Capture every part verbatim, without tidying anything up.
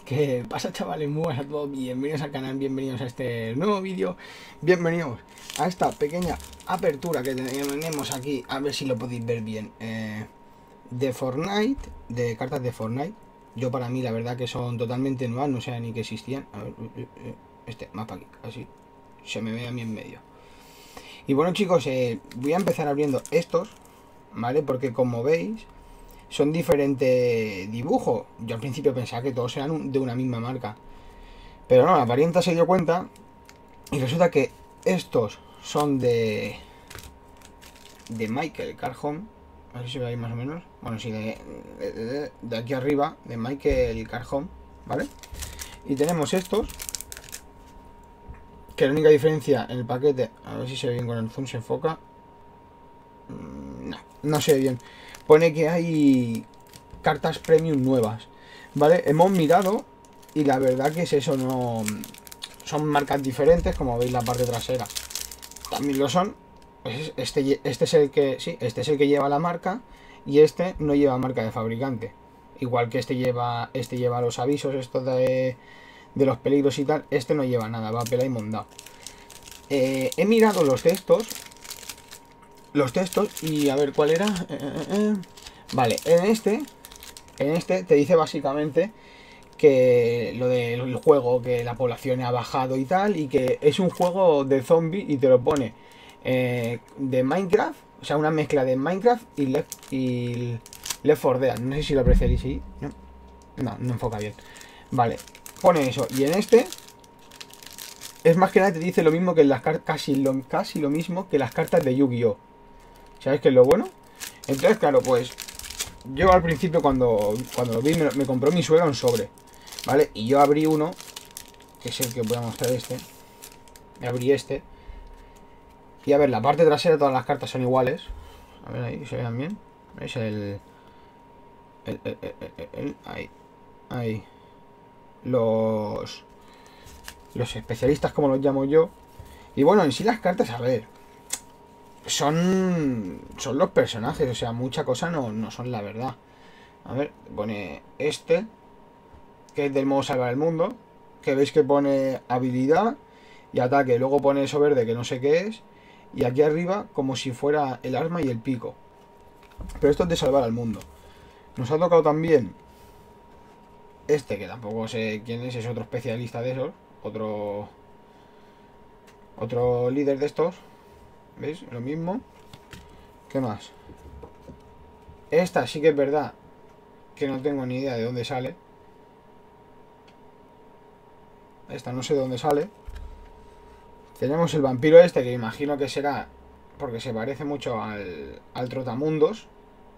¿Qué pasa, chavales? Muy buenas a todos, bienvenidos al canal, bienvenidos a este nuevo vídeo, bienvenidos a esta pequeña apertura que tenemos aquí, a ver si lo podéis ver bien, eh, de Fortnite, de cartas de Fortnite. Yo para mí la verdad que son totalmente nuevas, no sé ni que existían. A ver, este, más para aquí, así, se me ve a mí en medio. Y bueno, chicos, eh, voy a empezar abriendo estos, ¿vale? Porque como veis, son diferentes dibujos. Yo al principio pensaba que todos eran de una misma marca, pero no, la parienta se dio cuenta y resulta que estos son de de Michael Carhome. A ver si veis más o menos. Bueno, sí, de, de, de aquí arriba, de Michael Carhome, ¿vale? Y tenemos estos, que la única diferencia en el paquete, a ver si se ve bien con el zoom, se enfoca. No, no se ve bien. Pone que hay cartas premium nuevas, ¿vale? Hemos mirado y la verdad que es eso, no son marcas diferentes, como veis la parte trasera también lo son. Este, este es el que sí, este es el que lleva la marca y este no lleva marca de fabricante. Igual que este lleva, este lleva los avisos estos de, de los peligros y tal, este no lleva nada, va a pela y mondado. Eh, he mirado los textos. Los textos y a ver cuál era. Eh, eh, eh. Vale, en este En este te dice básicamente que lo del juego, que la población ha bajado y tal, y que es un juego de zombie y te lo pone eh, de Minecraft, o sea, una mezcla de Minecraft y Left, y Left four Dead. No sé si lo apreciaréis, ¿sí? No, no, no enfoca bien. Vale, pone eso. Y en este es más que nada te dice lo mismo que en las cartas, casi lo, casi lo mismo que las cartas de Yu-Gi-Oh! ¿Sabes qué es lo bueno? Entonces, claro, pues yo al principio cuando, cuando lo vi me, me compró mi suegra un sobre, ¿vale? Y yo abrí uno, que es el que voy a mostrar, este. Me abrí este. Y a ver, la parte trasera todas las cartas son iguales. A ver ahí, se vean bien. ¿Veis? El... el, el, el, el, el ahí. Ahí. Los... Los especialistas, como los llamo yo. Y bueno, en sí las cartas, a ver, son son los personajes, o sea, mucha cosa no, no son la verdad. A ver, pone este, que es del modo salvar el mundo, que veis que pone habilidad y ataque, luego pone eso verde que no sé qué es, y aquí arriba como si fuera el arma y el pico. Pero esto es de salvar al mundo. Nos ha tocado también este, que tampoco sé quién es, es otro especialista de esos, otro otro líder de estos. ¿Veis? Lo mismo. ¿Qué más? Esta sí que es verdad que no tengo ni idea de dónde sale. Esta no sé de dónde sale. Tenemos el vampiro este, que imagino que será porque se parece mucho al, al Trotamundos.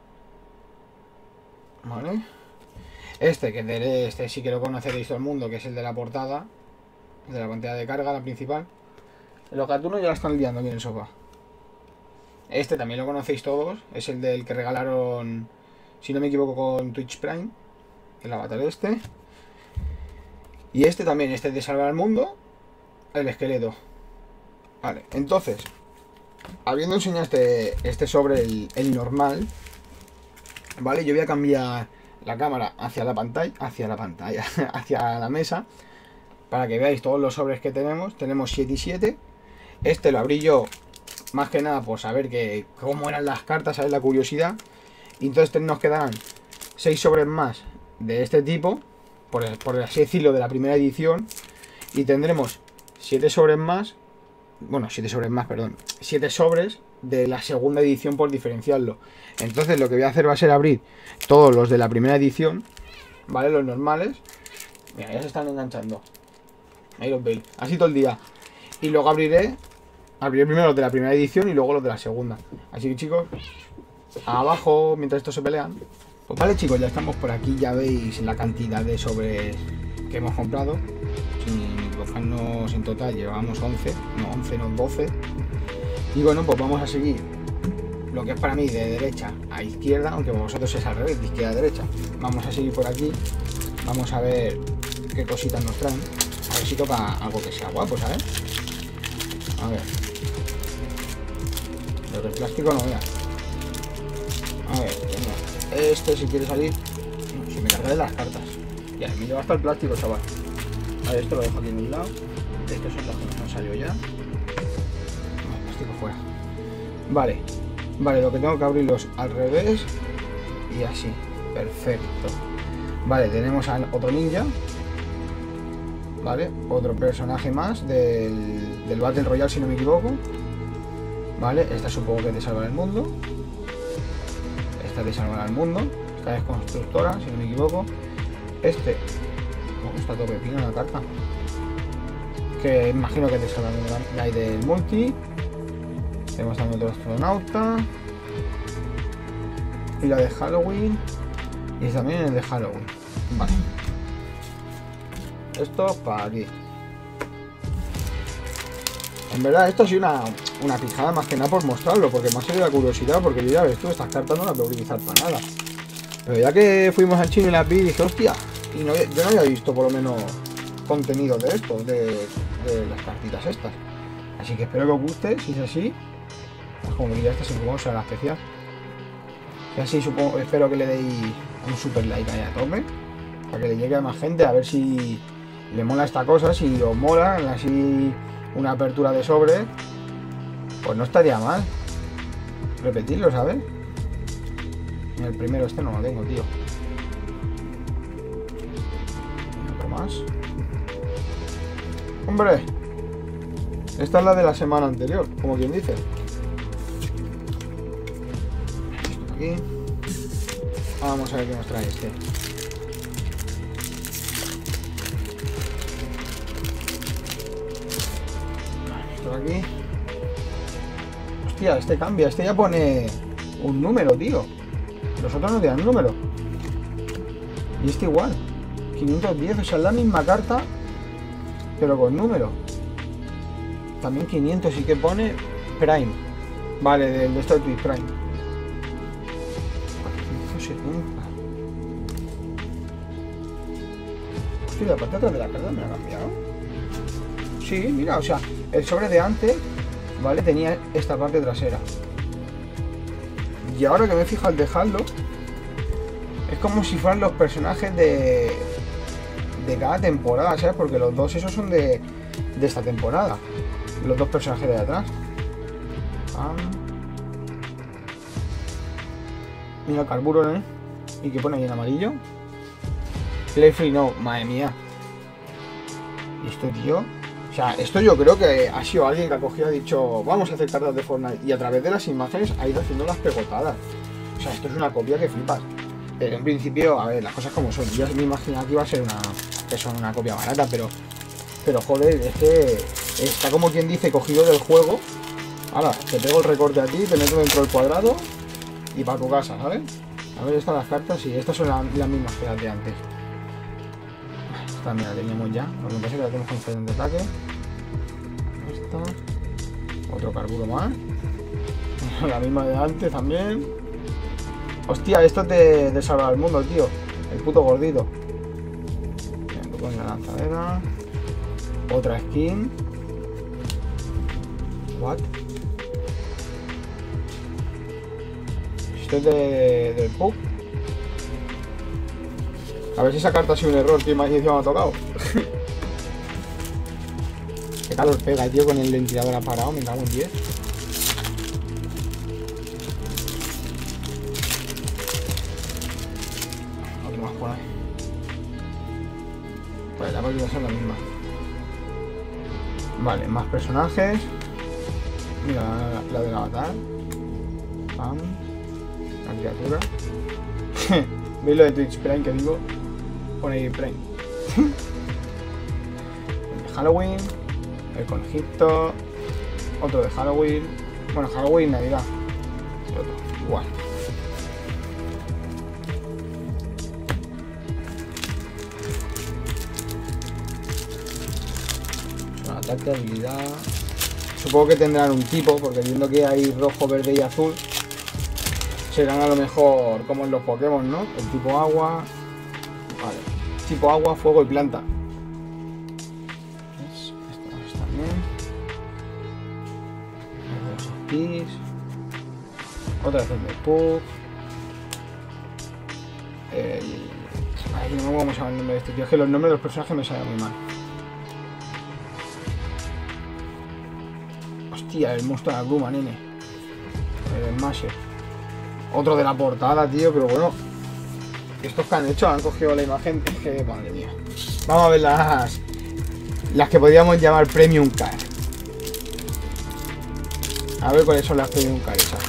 Vale. Este, que de este sí que lo conoceréis todo el mundo, que es el de la portada, de la pantalla de carga, la principal. Los gatunos ya la están liando aquí en el sofá. Este también lo conocéis todos, es el del que regalaron, si no me equivoco, con Twitch Prime, el avatar este. Y este también, este de salvar al mundo, el esqueleto. Vale, entonces, habiendo enseñado este, este sobre el, el normal, vale, yo voy a cambiar la cámara hacia la pantalla, hacia la pantalla, hacia la mesa, para que veáis todos los sobres que tenemos. Tenemos siete y siete. Este lo abrí yo más que nada por saber que cómo eran las cartas, saber la curiosidad. Y entonces nos quedarán seis sobres más de este tipo, por, por así decirlo, de la primera edición. Y tendremos siete sobres más, bueno, siete sobres más, perdón, siete sobres de la segunda edición, por diferenciarlo. Entonces lo que voy a hacer va a ser abrir todos los de la primera edición, ¿vale? Los normales. Mira, ya se están enganchando. Ahí los veis, así todo el día. Y luego abriré Abriré primero los de la primera edición y luego los de la segunda. Así que, chicos, abajo, mientras estos se pelean. Pues vale, chicos, ya estamos por aquí. Ya veis la cantidad de sobres que hemos comprado. Sin equivocarnos, en total llevamos once. No, once, no, doce. Y bueno, pues vamos a seguir lo que es para mí de derecha a izquierda, aunque para vosotros es al revés, de izquierda a derecha. Vamos a seguir por aquí. Vamos a ver qué cositas nos traen. A ver si toca algo que sea guapo, ¿sabes? A ver. Los de plástico no, mira. A ver, venga. Este si quiere salir. Si me cargué de las cartas. Hostia, me lleva hasta el plástico, chaval. Vale, esto lo dejo aquí en un lado. Estos son los que nos han salido ya. El plástico fuera. Vale. Vale, lo que tengo que abrirlos al revés. Y así. Perfecto. Vale, tenemos a otro ninja. Vale, otro personaje más del, del Battle Royale, si no me equivoco. Vale, esta supongo que te salvará el mundo. Esta te salvará el mundo. Esta es constructora, si no me equivoco. Este... Oh, está todo pepino la carta. Que imagino que te salvará la hay del multi. Tenemos también otro astronauta. Y la de Halloween. Y también el de Halloween. Vale. Esto para aquí. En verdad esto ha sido una, una pijada más que nada por mostrarlo, porque me ha salido la curiosidad, porque yo ya ves tú, estas cartas no las puedo utilizar para nada. Pero ya que fuimos al chino y las vi, dije, hostia, y no, yo no había visto por lo menos contenido de esto, de, de las cartitas estas. Así que espero que os guste, si es así. Pues como que ya esta supongo será la especial. Y así supongo, espero que le deis un super like ahí a tope, para que le llegue a más gente, a ver si le mola esta cosa, si os mola, así una apertura de sobre, pues no estaría mal repetirlo, ¿sabes? El primero este no lo tengo, tío. Otro más. ¡Hombre! Esta es la de la semana anterior, como quien dice. Esto aquí. Vamos a ver qué nos trae este. Esto de aquí. Hostia, este cambia. Este ya pone un número, tío. Los otros no tienen número. Y este igual. quinientos diez, o sea, es la misma carta, pero con número. También quinientos y que pone Prime. Vale, del de esto de Twitch Prime. cuatrocientos setenta. Hostia, la parte de atrás de la carta me ha cambiado. Sí, mira, o sea, el sobre de antes, ¿vale? Tenía esta parte trasera. Y ahora que me he fijado al dejarlo, es como si fueran los personajes de de cada temporada, ¿sabes? Porque los dos esos son de, de esta temporada. Los dos personajes de atrás. Ah. Mira el carburo, ¿eh? Y que pone ahí en amarillo. Play free no, madre mía. ¿Y esto, tío? O sea, esto yo creo que ha sido alguien que ha cogido y ha dicho, vamos a hacer cartas de Fortnite. Y a través de las imágenes ha ido haciendo las pegotadas. O sea, esto es una copia que flipas. Pero en principio, a ver, las cosas como son. Yo me imaginaba que iba a ser una, que son una copia barata, pero, pero joder, es que está como quien dice cogido del juego. Ahora, te pego el recorte a ti, te meto dentro del cuadrado y para tu casa, ¿sabes? A ver, estas las cartas, sí, estas son la, las mismas que las de antes. Esta, mira, la teníamos ya. Lo que pasa es que la tenemos con frente de ataque. Esta. Otro carburo más. La misma de antes también. Hostia, esto es de, de salvar al mundo, tío. El puto gordito. Con la lanzadera. Otra skin. What? Esto es de, del pub. A ver si esa carta ha sido un error, tío. Más encima me ha tocado. Qué calor pega, tío, con el ventilador apagado. Me cago en diez. Otro más por ahí. Vale, la máquina son la misma. Vale, más personajes. Mira, la, la del avatar. Pam. La criatura. ¿Veis lo de Twitch Prime que digo? Pone ahí Prime. El de Halloween. El conejito. Otro de Halloween. Bueno, Halloween, Navidad. Y otro. Igual. Ataque, habilidad. Supongo que tendrán un tipo, porque viendo que hay rojo, verde y azul, serán a lo mejor como en los Pokémon, ¿no? El tipo agua. Vale. Tipo agua, fuego y planta. Esto también. Pis. Otra vez el de Puff. El... Ay, no me acuerdo cómo se llama el nombre de este tío. Es que los nombres de los personajes me salen muy mal. Hostia, el monstruo de la bruma, nene. El Smasher. Otro de la portada, tío, pero bueno. Estos que han hecho, han cogido la imagen. Es que, madre mía. Vamos a ver las... Las que podríamos llamar Premium Car. A ver cuáles son las Premium Car esas.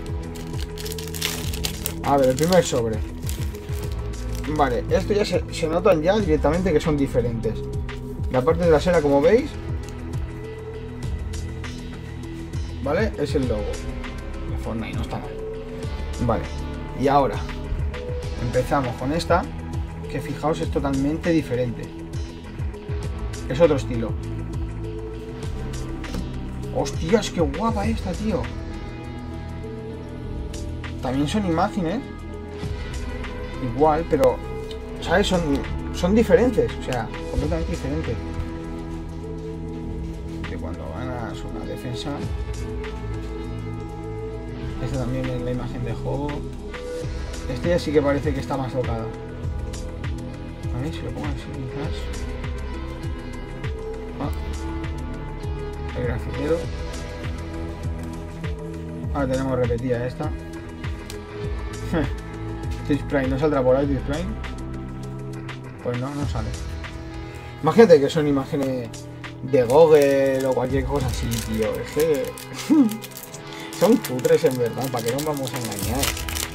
A ver, el primer sobre. Vale, esto ya se, se notan ya directamente que son diferentes. La parte trasera, como veis, ¿vale? Es el logo de Fortnite, no está mal. Vale, y ahora empezamos con esta, que fijaos es totalmente diferente. Es otro estilo. Hostias, qué guapa esta, tío. También son imágenes igual, pero ¿sabes? Son, son diferentes, o sea, completamente diferentes. Que cuando ganas una defensa. Esta también es la imagen de juego. Este ya sí que parece que está más tocada. A ver si lo pongo así quizás. Ah. El grafitero. Ahora tenemos repetida esta. Twitch Prime, ¿no saldrá por ahí Twitch Prime? Pues no, no sale. Imagínate que son imágenes de Google o cualquier cosa así, tío. Es que... son cutres en verdad, ¿para qué nos vamos a engañar?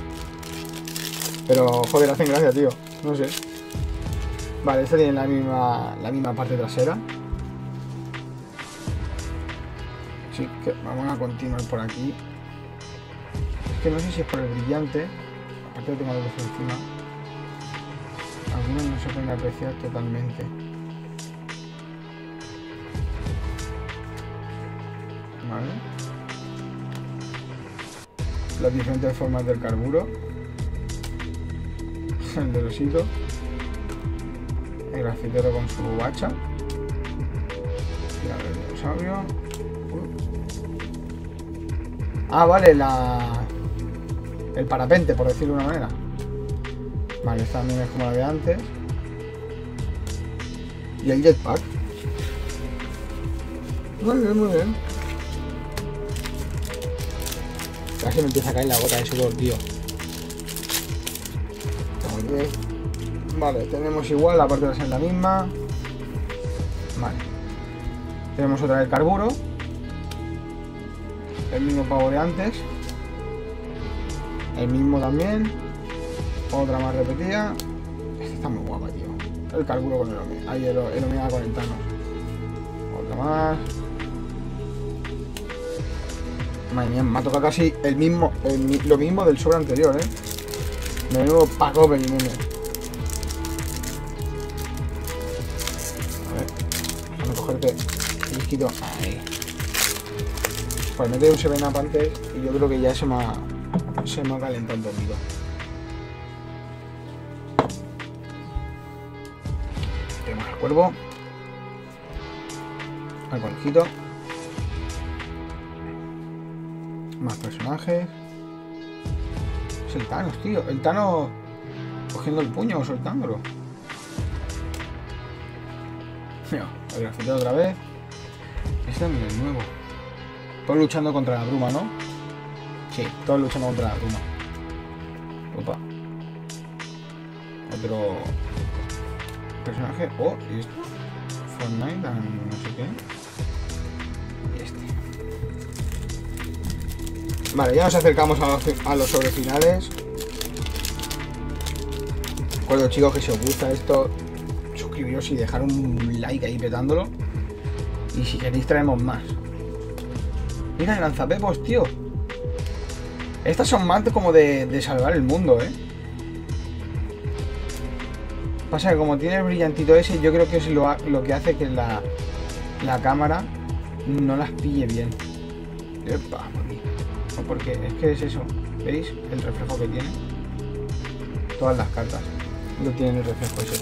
Pero, joder, hacen gracia, tío. No sé. Vale, esta tiene la misma, la misma parte trasera. Sí, que vamos a continuar por aquí. Es que no sé si es por el brillante. Aparte tengo la luz encima. Algunos no se pueden apreciar totalmente. Vale. Las diferentes formas del carburo. El del osito. El grafitero con su hacha. Tirar el dinosaurio. Ah, vale, la... el parapente, por decirlo de una manera. Vale, esta también es como la de antes. Y el jetpack. Muy bien, muy bien. Casi me empieza a caer la gota de sudor, tío. Vale, tenemos igual, la parte de ser la misma. Vale. Tenemos otra vez carburo. El mismo pavo de antes. El mismo también. Otra más repetida. Esta está muy guapa, tío. El carburo con el omega. Ahí el, el omega con el Thanos. Otra más. Madre mía, me ha tocado casi el mismo, el, lo mismo del sobre anterior, eh. De nuevo Paco Benimene. A ver. Déjame cogerte el líquido. Ahí. Pues meter un seven up antes y yo creo que ya se me ha, se me ha calentado un poquito. Tenemos al cuervo. Al conejito. Más personajes. Es el Thanos, tío. El Thanos cogiendo el puño o soltándolo. Mira, el grafito otra vez. Este también es nuevo. Todos luchando contra la bruma, ¿no? Sí, todos luchando contra la bruma. Opa. Otro personaje. Oh, ¿y esto? Fortnite, no sé qué. Y este. Vale, ya nos acercamos a los, a los sobrefinales. Recuerdo, chicos, que si os gusta esto, suscribiros y dejar un like ahí petándolo. Y si queréis traemos más. Mira el lanzapepos, tío. Estas son más como de, de salvar el mundo, eh. Pasa que como tiene el brillantito ese, yo creo que es lo, lo que hace que la, la cámara no las pille bien. Epa, no, porque es que es eso. ¿Veis? El reflejo que tiene. Todas las cartas no tienen el reflejo ese.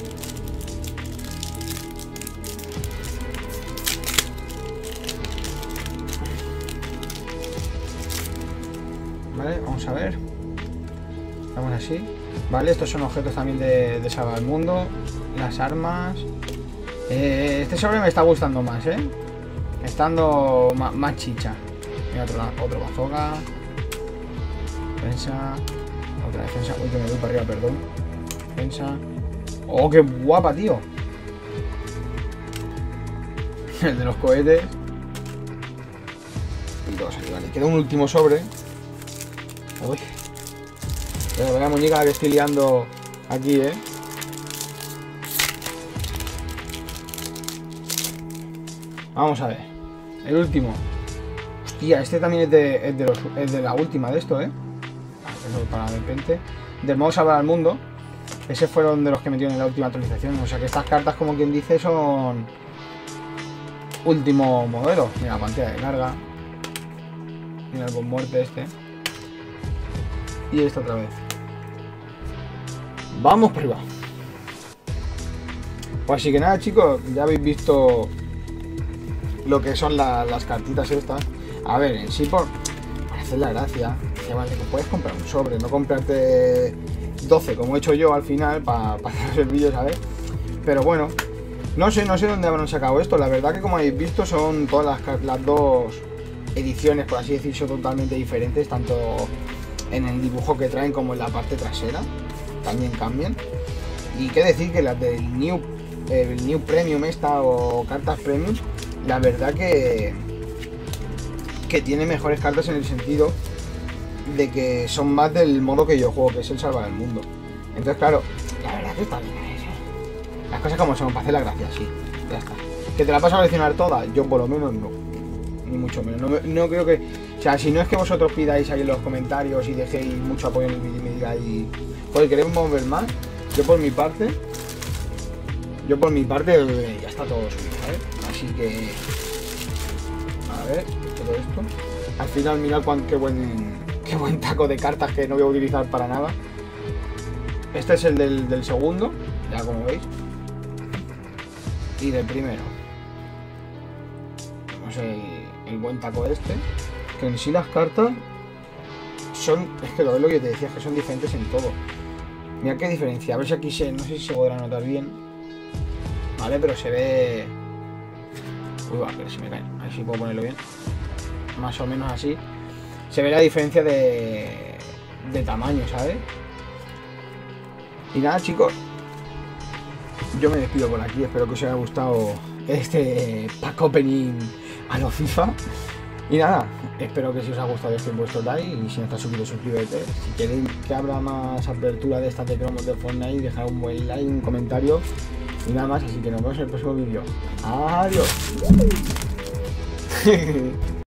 Vale, vamos a ver. Vamos así. Vale, estos son objetos también de, de salvar el mundo. Las armas. Eh, este sobre me está gustando más, ¿eh? Estando más, más chicha. Mira, otro, otro bazooka. Defensa. Otra defensa. Uy, que me voy para arriba, perdón. Defensa. Oh, qué guapa, tío. El de los cohetes. Y dos aquí, vale. Queda un último sobre. Uy. Pero la muñeca que estoy liando aquí, ¿eh? Vamos a ver. El último. Hostia, este también es de, es de, los, es de la última de esto, ¿eh? Eso para de repente. Del modo salvar al mundo. Ese fueron de los que metieron en la última actualización. O sea que estas cartas, como quien dice, son último modelo. Mira, la pantalla de carga. Mira el con muerte este. Y esta otra vez. Vamos para arriba. Pues así que nada, chicos, ya habéis visto lo que son la, las cartitas estas. A ver, en sí por, por hacer la gracia, que vale, que puedes comprar un sobre, no comprarte doce como he hecho yo al final para pa hacer el vídeo, ¿sabes? Pero bueno, no sé, no sé dónde habrán sacado esto. La verdad que como habéis visto son todas las, las dos ediciones, por así decirlo, totalmente diferentes, tanto en el dibujo que traen como en la parte trasera. También cambian. Y qué decir que las del New, el New Premium esta o cartas Premium, la verdad que que tiene mejores cartas en el sentido de que son más del modo que yo juego, que es el salvar el mundo. Entonces claro, la verdad que está bien eso. Las cosas como son, para hacer la gracia, sí, ya está. ¿Que te la vas a coleccionar toda? Yo por lo menos no. Ni mucho menos. No, no creo que... O sea, si no es que vosotros pidáis ahí en los comentarios y dejéis mucho apoyo en el vídeo y me digáis, joder, queremos ver más, yo por mi parte, yo por mi parte ya está todo subido, ¿sabes? Así que... A ver, todo esto. Al final mirad cuán, qué buen qué buen taco de cartas que no voy a utilizar para nada. Este es el del, del segundo, ya como veis. Y del primero. Tenemos el, el buen taco este. Que en sí las cartas son... Es que lo es lo que te decía, que son diferentes en todo. Mira qué diferencia. A ver si aquí se... No sé si se podrá notar bien. Vale, pero se ve... Uy, va, que se me cae. A ver si puedo ponerlo bien. Más o menos así. Se ve la diferencia de... de tamaño, ¿sabes? Y nada, chicos. Yo me despido por aquí. Espero que os haya gustado este pack opening a los FIFA. Y nada, espero que si os ha gustado este vuestro like. Y si no estás suscrito, suscríbete. Si queréis que abra más apertura de estas de cromos de Fortnite, dejad un buen like, un comentario. Y nada más, así que nos vemos en el próximo vídeo. Adiós.